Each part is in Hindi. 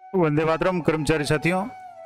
वंदे मातरम कर्मचारी साथियों,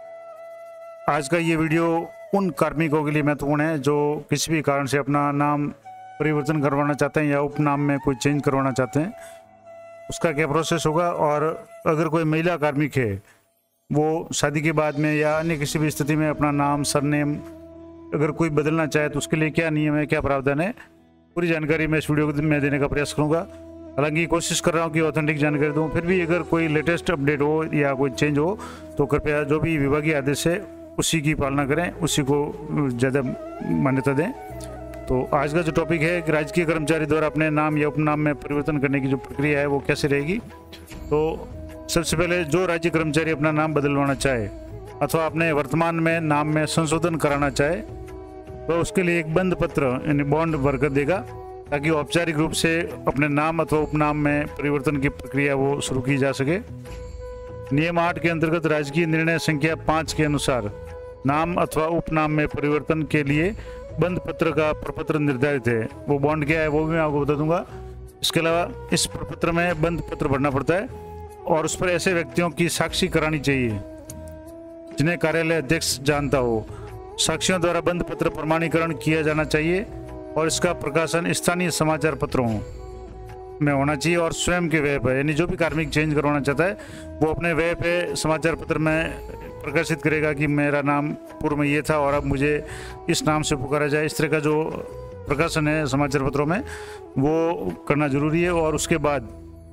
आज का ये वीडियो उन कार्मिकों के लिए महत्वपूर्ण है जो किसी भी कारण से अपना नाम परिवर्तन करवाना चाहते हैं या उपनाम में कोई चेंज करवाना चाहते हैं। उसका क्या प्रोसेस होगा, और अगर कोई महिला कार्मिक है वो शादी के बाद में या अन्य किसी भी स्थिति में अपना नाम सरनेम अगर कोई बदलना चाहे तो उसके लिए क्या नियम है, क्या प्रावधान है, पूरी जानकारी मैं इस वीडियो में देने का प्रयास करूँगा। हालांकि कोशिश कर रहा हूँ कि ऑथेंटिक जानकारी दूँ, फिर भी अगर कोई लेटेस्ट अपडेट हो या कोई चेंज हो तो कृपया जो भी विभागीय आदेश है उसी की पालना करें, उसी को ज़्यादा मान्यता दें। तो आज का जो टॉपिक है कि राजकीय कर्मचारी द्वारा अपने नाम या उपनाम में परिवर्तन करने की जो प्रक्रिया है वो कैसे रहेगी। तो सबसे पहले जो राज्य कर्मचारी अपना नाम बदलवाना चाहे अथवा अपने वर्तमान में नाम में संशोधन कराना चाहे तो उसके लिए एक बंद पत्र यानी बॉन्ड भरकर देगा, ताकि औपचारिक रूप से अपने नाम अथवा उपनाम में परिवर्तन की प्रक्रिया वो शुरू की जा सके। नियम 8 के अंतर्गत राजकीय निर्णय संख्या 5 के अनुसार नाम अथवा उपनाम में परिवर्तन के लिए बंद पत्र का प्रपत्र निर्धारित है। वो बॉन्ड क्या है वो भी मैं आपको बता दूंगा। इसके अलावा इस प्रपत्र में बंद पत्र भरना पड़ता है और उस पर ऐसे व्यक्तियों की साक्षी करानी चाहिए जिन्हें कार्यालय अध्यक्ष जानता हो। साक्षियों द्वारा बंद पत्र प्रमाणीकरण किया जाना चाहिए और इसका प्रकाशन स्थानीय समाचार पत्रों में होना चाहिए और स्वयं के व्यय पर, यानी जो भी कार्मिक चेंज करवाना चाहता है वो अपने व्यय पे समाचार पत्र में प्रकाशित करेगा कि मेरा नाम पूर्व में ये था और अब मुझे इस नाम से पुकारा जाए। इस तरह का जो प्रकाशन है समाचार पत्रों में वो करना जरूरी है। और उसके बाद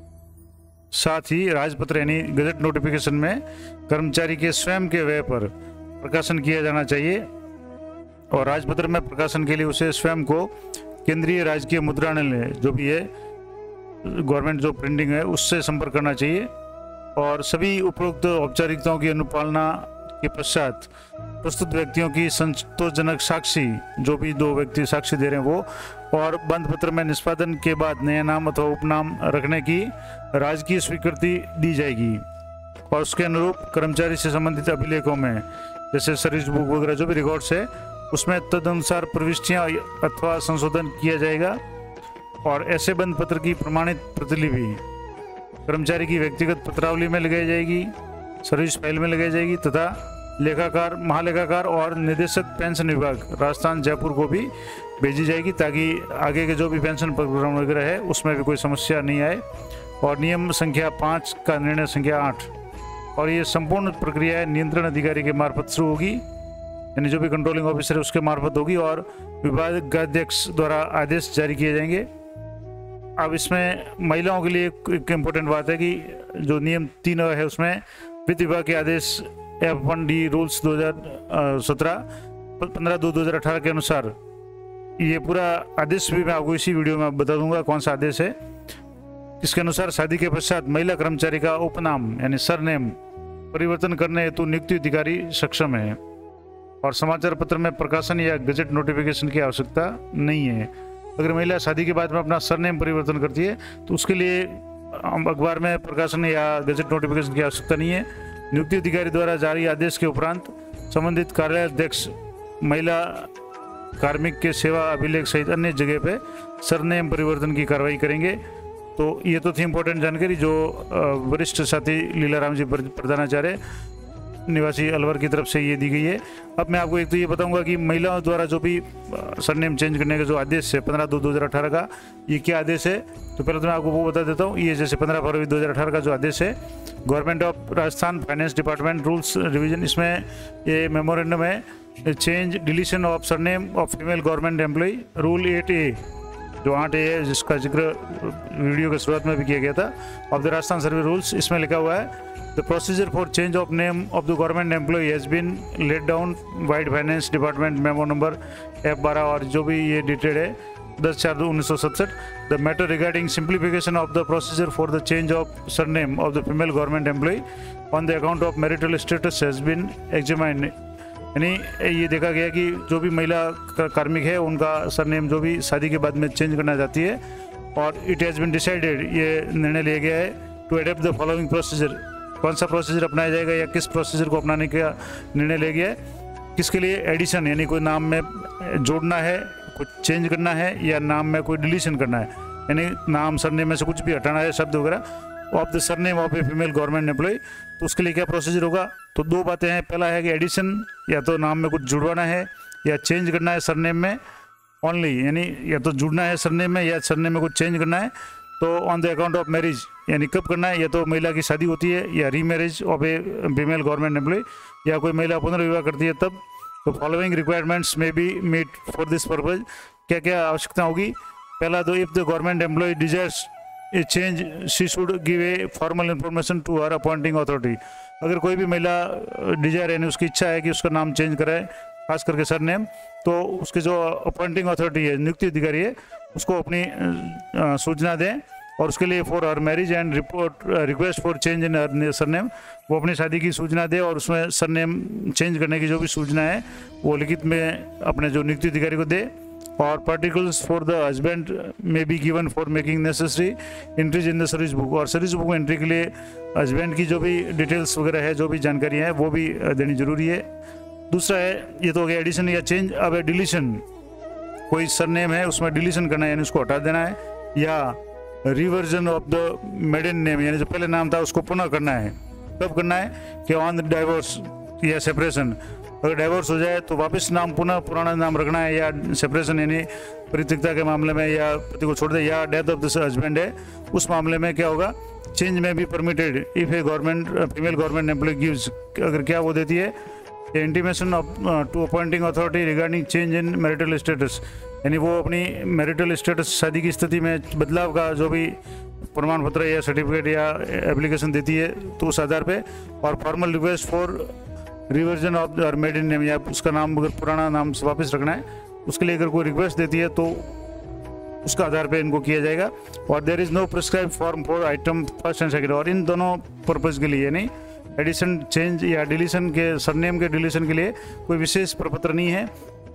साथ ही राजपत्र यानी गजट नोटिफिकेशन में कर्मचारी के स्वयं के व्यय पर प्रकाशन किया जाना चाहिए और राजपत्र में प्रकाशन के लिए उसे स्वयं को केंद्रीय राजकीय मुद्रणालय जो भी है गवर्नमेंट जो प्रिंटिंग है उससे संपर्क करना चाहिए। और सभी उपरोक्त औपचारिकताओं की अनुपालना के पश्चात प्रस्तुत व्यक्तियों की संतोषजनक साक्षी, जो भी दो व्यक्ति साक्षी दे रहे हैं वो, और बंद पत्र में निष्पादन के बाद नया नाम अथवा उपनाम रखने की राजकीय स्वीकृति दी जाएगी और उसके अनुरूप कर्मचारी से संबंधित अभिलेखों में जैसे सर्विस बुक वगैरह जो भी रिकॉर्ड्स है उसमें तदनुसार प्रविष्टियां अथवा संशोधन किया जाएगा। और ऐसे बंद पत्र की प्रमाणित प्रतिलिपि कर्मचारी की व्यक्तिगत पत्रावली में लगाई जाएगी, सर्विस फाइल में लगाई जाएगी तथा लेखाकार, महालेखाकार और निदेशक पेंशन विभाग राजस्थान जयपुर को भी भेजी जाएगी, ताकि आगे के जो भी पेंशन प्रोग्राम वगैरह है उसमें भी कोई समस्या नहीं आए। और नियम संख्या 5 का निर्णय संख्या 8, और ये संपूर्ण प्रक्रिया नियंत्रण अधिकारी के मार्फत शुरू होगी, यानी जो भी कंट्रोलिंग ऑफिसर है उसके मार्फत होगी और विभागाध्यक्ष द्वारा आदेश जारी किए जाएंगे। अब इसमें महिलाओं के लिए एक इम्पोर्टेंट बात है कि जो नियम 3 है उसमें वित्त विभाग के आदेश F1D रूल्स 2017 15/2/2018 के अनुसार ये पूरा आदेश भी मैं आपको इसी वीडियो में बता दूंगा कौन सा आदेश है। इसके अनुसार शादी के पश्चात महिला कर्मचारी का उपनाम यानी सरनेम परिवर्तन करने हेतु नियुक्ति अधिकारी सक्षम है और समाचार पत्र में प्रकाशन या गजट नोटिफिकेशन की आवश्यकता नहीं है। अगर महिला शादी के बाद में अपना सरनेम परिवर्तन करती है तो उसके लिए अखबार में प्रकाशन या गजट नोटिफिकेशन की आवश्यकता नहीं है। नियुक्ति अधिकारी द्वारा जारी आदेश के उपरांत संबंधित कार्यालय अध्यक्ष महिला कार्मिक के सेवा अभिलेख सहित अन्य जगह पे सरनेम परिवर्तन की कार्रवाई करेंगे। तो ये तो थी इम्पोर्टेंट जानकारी जो वरिष्ठ साथी लीलाराम जी प्रधानाचार्य निवासी अलवर की तरफ से ये दी गई है। अब मैं आपको एक तो ये बताऊंगा कि महिलाओं द्वारा जो भी सरनेम चेंज करने का जो आदेश है 15/2/2018 का, ये क्या आदेश है। तो पहले तो मैं आपको वो बता देता हूँ। ये जैसे 15 फरवरी 2018 का जो आदेश है government of Rajasthan finance department rules revision, इसमें ये मेमोरेंडम है change deletion of surname of female government employ rule 8A, जो 8A है जिसका जिक्र वीडियो की शुरुआत में भी किया गया था, of the Rajasthan service rules. इसमें लिखा हुआ है the procedure for change of name of the government employ has been laid down vide finance department memo number F12, और जो भी ये डेटेड है 10/4/1967। The matter regarding simplification of the procedure for the change of surname of the female government employ on the account of marital status has been examined, यानी ये देखा गया कि जो भी महिला कार्मिक है उनका सरनेम जो भी शादी के बाद में चेंज करना चाहती है, और इट हैज़ बीन डिसाइडेड, ये निर्णय लिया गया है to adapt the following procedure. कौन सा प्रोसीजर अपनाया जाएगा या किस प्रोसीजर को अपनाने का निर्णय लिया गया है। किसके लिए? एडिशन, यानी कोई नाम में जोड़ना है, कुछ चेंज करना है, या नाम में कोई डिलीशन करना है, यानी नाम सरनेम में से कुछ भी हटाना है शब्द वगैरह, of the surname of a female government employ. तो उसके लिए क्या प्रोसीजर होगा, तो दो बातें हैं। पहला है कि एडिशन, या तो नाम में कुछ जुड़वाना है या चेंज करना है सरनेम में ओनली, यानी या तो जुड़ना है सरनेम में या सरनेम में कुछ चेंज करना है। तो on the account of marriage, यानी कब करना है, या तो महिला की शादी होती है या remarriage of a female government employ, या कोई महिला पुनर्विवाह करती है तब। तो following requirements may be meet for this purpose. क्या क्या आवश्यकता होगी, पहला तो if the government employ desires a change she should give a formal information to her appointing authority. अगर कोई भी महिला डिजायर यानी उसकी इच्छा है कि उसका नाम चेंज कराए, खास करके सर नेम, तो उसके जो अपॉइंटिंग अथॉरिटी है, नियुक्ति अधिकारी है, उसको अपनी सूचना दें। और उसके लिए for her marriage and request for change in her surname, वो अपनी शादी की सूचना दे और उसमें सरनेम चेंज करने की जो भी सूचना है वो लिखित में अपने जो नियुक्ति अधिकारी को दे। और particulars for the husband may be given for making necessary entries in the service book. और सर्विस बुक में एंट्री के लिए हस्बैंड की जो भी डिटेल्स वगैरह है, जो भी जानकारी है, वो भी देनी जरूरी है। दूसरा है, ये तो हो गया एडिशन या चेंज। अब है डिलीशन, कोई सरनेम है उसमें डिलीशन करना है यानी उसको हटा देना है, या reversion of the maiden name, यानी जो पहले नाम था उसको पुनः करना है। कब करना है कि ऑन डाइवोर्स या सेपरेशन, अगर डाइवोर्स हो जाए तो वापस नाम पुनः पुराना नाम रखना है, या सेपरेशन यानी परित्यक्ता के मामले में या पति को छोड़ दे, या डेथ ऑफ द हस्बैंड है उस मामले में क्या होगा, change may be permitted if a government female government employ gives. अगर क्या वो देती है, intimation of to appointing authority regarding change in marital status, यानी वो अपनी मैरिटल स्टेटस शादी की स्थिति में बदलाव का जो भी प्रमाण पत्र या सर्टिफिकेट या एप्लीकेशन देती है तो उस आधार पे। और formal request for reversion of the maiden name, या उसका नाम अगर पुराना नाम से वापस रखना है उसके लिए अगर कोई रिक्वेस्ट देती है तो उसका आधार पे इनको किया जाएगा। और there is no prescribe form for item first and second. और इन दोनों पर्पज़ के लिए यानी एडिशन, चेंज या डिलीशन के, सरनेम के डिलीशन के लिए कोई विशेष प्रपत्र नहीं है।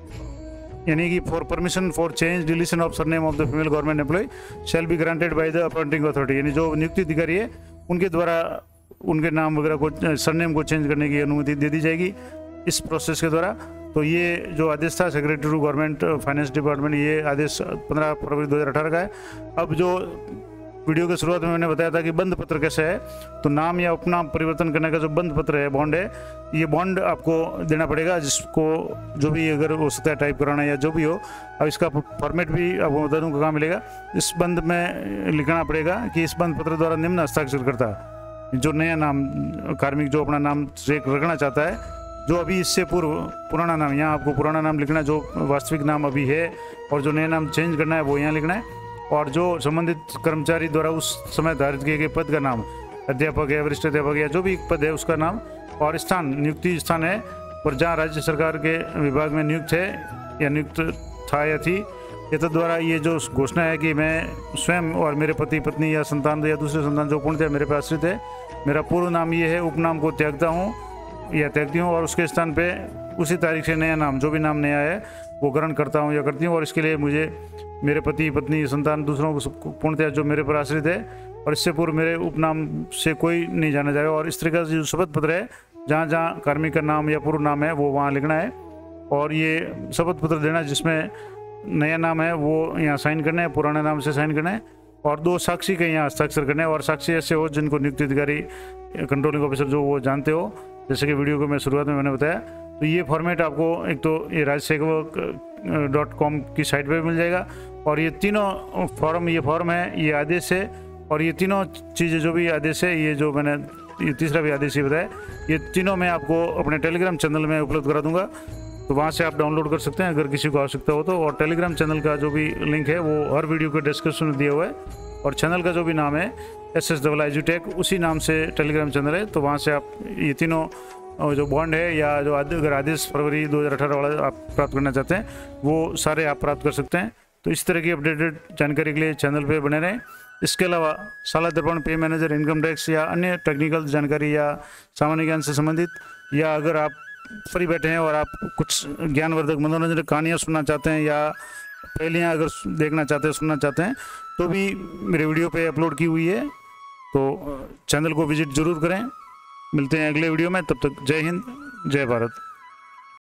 यानी कि for permission for change deletion of surname of the female government employ shall be granted by the appointing authority, यानी जो नियुक्ति अधिकारी है उनके द्वारा उनके नाम वगैरह को, सरनेम को चेंज करने की अनुमति दे दी जाएगी इस प्रोसेस के द्वारा। तो ये जो आदेश था secretary to government finance department, ये आदेश 15 फरवरी 2018 का है। अब जो वीडियो के शुरुआत में मैंने बताया था कि बंद पत्र कैसे है, तो नाम या उपनाम परिवर्तन करने का जो बंद पत्र है, बॉन्ड है, ये बॉन्ड आपको देना पड़ेगा, जिसको जो भी अगर हो सकता है टाइप कराना या जो भी हो। अब इसका फॉर्मेट भी आपको बता दूँ कहाँ मिलेगा। इस बंद में लिखना पड़ेगा कि इस बंद पत्र द्वारा निम्न हस्ताक्षर करता, जो नया नाम कार्मिक जो अपना नाम रखना चाहता है, जो अभी इससे पूर्व पुराना नाम, यहाँ आपको पुराना नाम लिखना है जो वास्तविक नाम अभी है, और जो नया नाम चेंज करना है वो यहाँ लिखना है। और जो संबंधित कर्मचारी द्वारा उस समय धारित किए गए पद का नाम, अध्यापक है, वरिष्ठ अध्यापक या जो भी पद है उसका नाम, और स्थान, नियुक्ति स्थान है, और जहाँ राज्य सरकार के विभाग में नियुक्त है या नियुक्त था या थी, ये तो द्वारा ये जो घोषणा है कि मैं स्वयं और मेरे पति पत्नी या संतान या दूसरे संतान जो पूर्णतः मेरे पे आश्रित है, मेरा पूर्व नाम ये है, उपनाम को त्यागता हूँ या त्यागती हूँ, और उसके स्थान पे उसी तारीख से नया नाम, जो भी नाम नया है वो ग्रहण करता हूँ या करती हूँ। और इसके लिए मुझे मेरे पति पत्नी संतान दूसरों को पूर्णतः जो मेरे पर आश्रित है, और इससे पूर्व मेरे उपनाम से कोई नहीं जाना जाएगा। और इस तरीके से जो शपथ पत्र है, जहाँ जहाँ कार्मिक का नाम या पूर्व नाम है वो वहाँ लिखना है। और ये शपथ पत्र देना जिसमें नया नाम है वो यहाँ साइन करना है, पुराने नाम से साइन करना है, और 2 साक्षी के यहाँ हस्ताक्षर करने हैं। और साक्षी ऐसे हो जिनको नियुक्ति अधिकारी, कंट्रोलिंग ऑफिसर जो वो जानते हो, जैसे कि वीडियो को मैं शुरुआत में मैंने बताया। तो ये फॉर्मेट आपको एक तो ये rajsekhawat.com की साइट पर मिल जाएगा, और ये तीनों फॉर्म, ये फॉर्म है, ये आदेश है, और ये तीनों चीज़ें जो भी आदेश है, ये जो मैंने ये तीसरा भी आदेश ये बताया, ये तीनों मैं आपको अपने टेलीग्राम चैनल में उपलब्ध करा दूंगा। तो वहाँ से आप डाउनलोड कर सकते हैं अगर किसी को आवश्यकता हो तो। और टेलीग्राम चैनल का जो भी लिंक है वो हर वीडियो के डिस्क्रिप्शन में दिया हुआ है, और चैनल का जो भी नाम है SSEduTech, उसी नाम से टेलीग्राम चैनल है। तो वहाँ से आप ये तीनों जो बॉन्ड है या जो अगर आदेश फरवरी 2018 वाला आप प्राप्त करना चाहते हैं वो सारे आप प्राप्त कर सकते हैं। तो इस तरह की अपडेटेड जानकारी के लिए चैनल पे बने रहें। इसके अलावा साला दर्पण, पे मैनेजर, इनकम टैक्स या अन्य टेक्निकल जानकारी या सामान्य ज्ञान से संबंधित, या अगर आप फ्री बैठे हैं और आप कुछ ज्ञानवर्धक मनोरंजन कहानियाँ सुनना चाहते हैं या पहेलियाँ अगर देखना चाहते हैं, सुनना चाहते हैं, तो भी मेरे वीडियो पे अपलोड की हुई है। तो चैनल को विजिट ज़रूर करें। मिलते हैं अगले वीडियो में, तब तक जय हिंद, जय भारत।